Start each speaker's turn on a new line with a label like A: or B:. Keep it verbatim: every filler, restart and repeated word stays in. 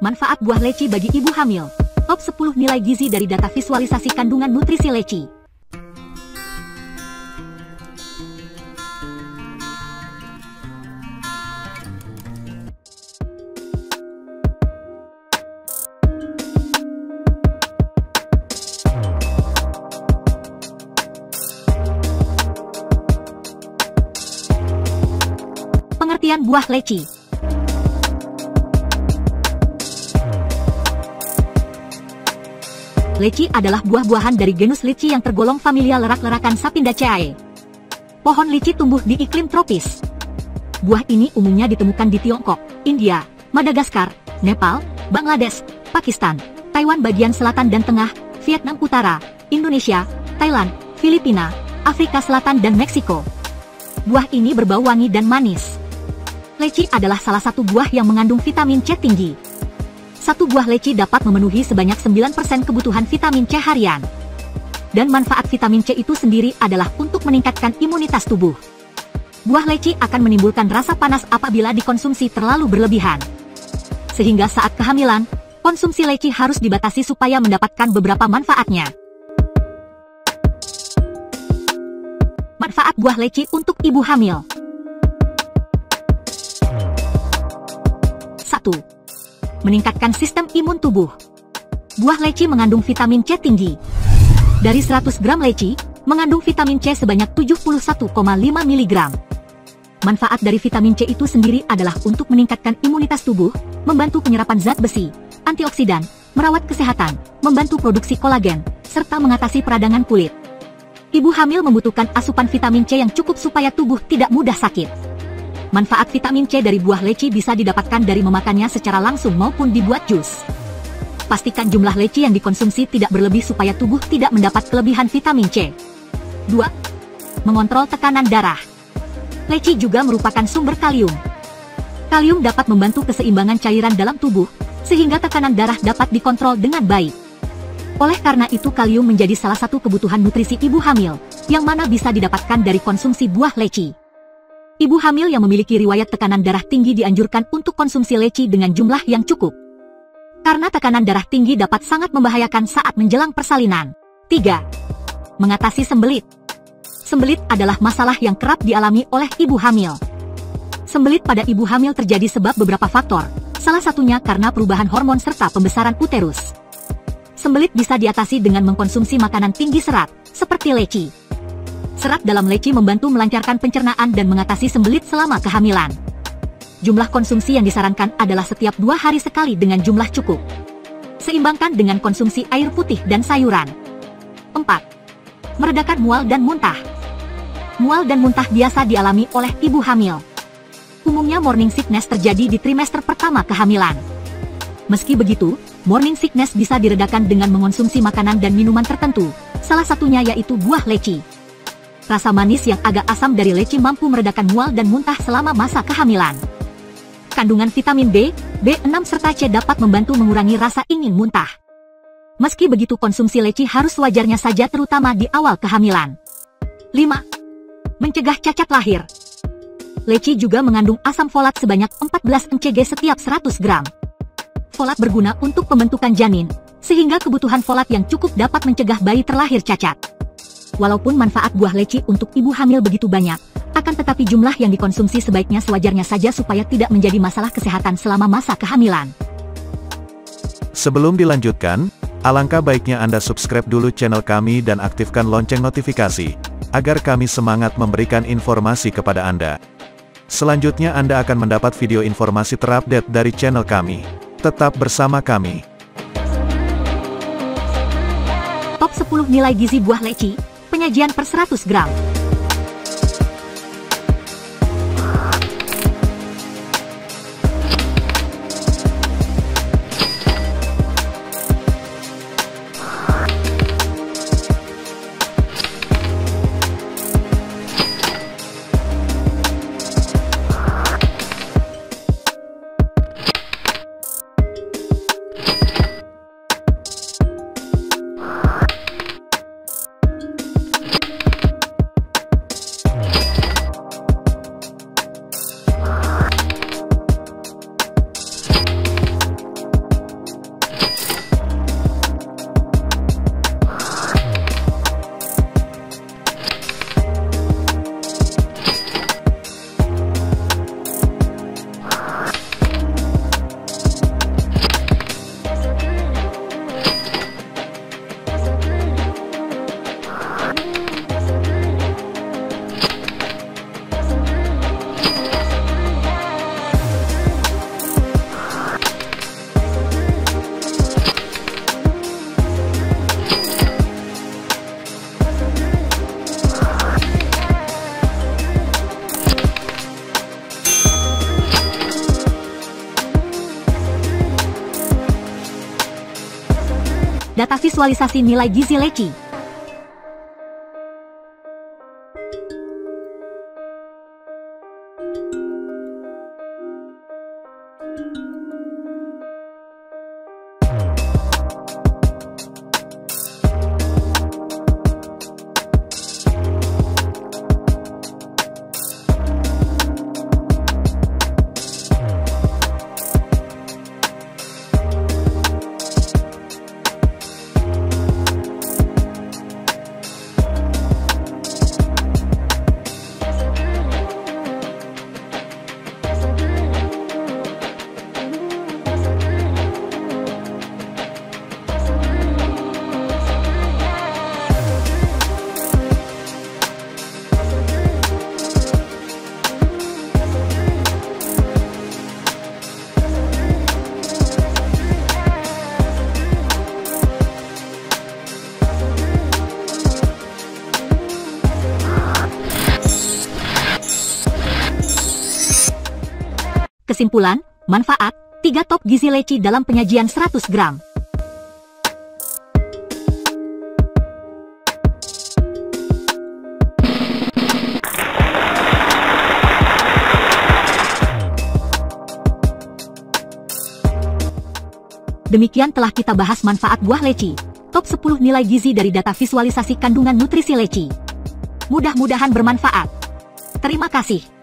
A: Manfaat buah leci bagi ibu hamil. Top sepuluh nilai gizi dari data visualisasi kandungan nutrisi leci. Pengertian buah leci. Leci adalah buah-buahan dari genus Lychee yang tergolong familia lerak-lerakan Sapindaceae. Pohon lici tumbuh di iklim tropis. Buah ini umumnya ditemukan di Tiongkok, India, Madagaskar, Nepal, Bangladesh, Pakistan, Taiwan bagian selatan dan tengah, Vietnam Utara, Indonesia, Thailand, Filipina, Afrika Selatan dan Meksiko. Buah ini berbau wangi dan manis. Leci adalah salah satu buah yang mengandung vitamin C tinggi. Satu buah leci dapat memenuhi sebanyak sembilan persen kebutuhan vitamin C harian. Dan manfaat vitamin C itu sendiri adalah untuk meningkatkan imunitas tubuh. Buah leci akan menimbulkan rasa panas apabila dikonsumsi terlalu berlebihan. Sehingga saat kehamilan, konsumsi leci harus dibatasi supaya mendapatkan beberapa manfaatnya. Manfaat buah leci untuk ibu hamil. satu. Meningkatkan sistem imun tubuh. Buah leci mengandung vitamin C tinggi. Dari seratus gram leci, mengandung vitamin C sebanyak tujuh puluh satu koma lima miligram. Manfaat dari vitamin C itu sendiri adalah untuk meningkatkan imunitas tubuh, membantu penyerapan zat besi, antioksidan, merawat kesehatan, membantu produksi kolagen, serta mengatasi peradangan kulit. Ibu hamil membutuhkan asupan vitamin C yang cukup supaya tubuh tidak mudah sakit. Manfaat vitamin C dari buah leci bisa didapatkan dari memakannya secara langsung maupun dibuat jus. Pastikan jumlah leci yang dikonsumsi tidak berlebih supaya tubuh tidak mendapat kelebihan vitamin C. dua. Mengontrol tekanan darah. Leci juga merupakan sumber kalium. Kalium dapat membantu keseimbangan cairan dalam tubuh, sehingga tekanan darah dapat dikontrol dengan baik. Oleh karena itu kalium menjadi salah satu kebutuhan nutrisi ibu hamil, yang mana bisa didapatkan dari konsumsi buah leci. Ibu hamil yang memiliki riwayat tekanan darah tinggi dianjurkan untuk konsumsi leci dengan jumlah yang cukup. Karena tekanan darah tinggi dapat sangat membahayakan saat menjelang persalinan. tiga. Mengatasi sembelit. Sembelit adalah masalah yang kerap dialami oleh ibu hamil. Sembelit pada ibu hamil terjadi sebab beberapa faktor, salah satunya karena perubahan hormon serta pembesaran uterus. Sembelit bisa diatasi dengan mengkonsumsi makanan tinggi serat, seperti leci. Serat dalam leci membantu melancarkan pencernaan dan mengatasi sembelit selama kehamilan. Jumlah konsumsi yang disarankan adalah setiap dua hari sekali dengan jumlah cukup. Seimbangkan dengan konsumsi air putih dan sayuran. empat. Meredakan mual dan muntah. Mual dan muntah biasa dialami oleh ibu hamil. Umumnya morning sickness terjadi di trimester pertama kehamilan. Meski begitu, morning sickness bisa diredakan dengan mengonsumsi makanan dan minuman tertentu, salah satunya yaitu buah leci. Rasa manis yang agak asam dari leci mampu meredakan mual dan muntah selama masa kehamilan. Kandungan vitamin B, B enam serta C dapat membantu mengurangi rasa ingin muntah. Meski begitu konsumsi leci harus wajarnya saja terutama di awal kehamilan. lima. Mencegah cacat lahir. Leci juga mengandung asam folat sebanyak empat belas mcg setiap seratus gram. Folat berguna untuk pembentukan janin, sehingga kebutuhan folat yang cukup dapat mencegah bayi terlahir cacat. Walaupun manfaat buah leci untuk ibu hamil begitu banyak, akan tetapi jumlah yang dikonsumsi sebaiknya sewajarnya saja supaya tidak menjadi masalah kesehatan selama masa kehamilan.
B: Sebelum dilanjutkan, alangkah baiknya Anda subscribe dulu channel kami dan aktifkan lonceng notifikasi, agar kami semangat memberikan informasi kepada Anda. Selanjutnya Anda akan mendapat video informasi terupdate dari channel kami. Tetap bersama kami.
A: Top sepuluh nilai gizi buah leci. Penyajian per seratus gram. Data visualisasi nilai gizi leci. Kesimpulan, manfaat, tiga top gizi leci dalam penyajian seratus gram. Demikian telah kita bahas manfaat buah leci. Top sepuluh nilai gizi dari data visualisasi kandungan nutrisi leci. Mudah-mudahan bermanfaat. Terima kasih.